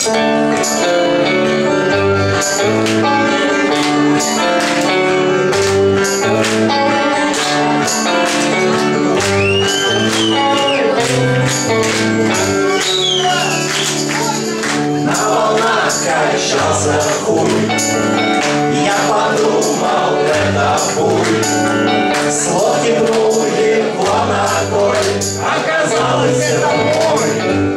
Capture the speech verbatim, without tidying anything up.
На волнах качался хуй, я подумал, это путь. С лодки пнул его ногой, оказалось, это мой.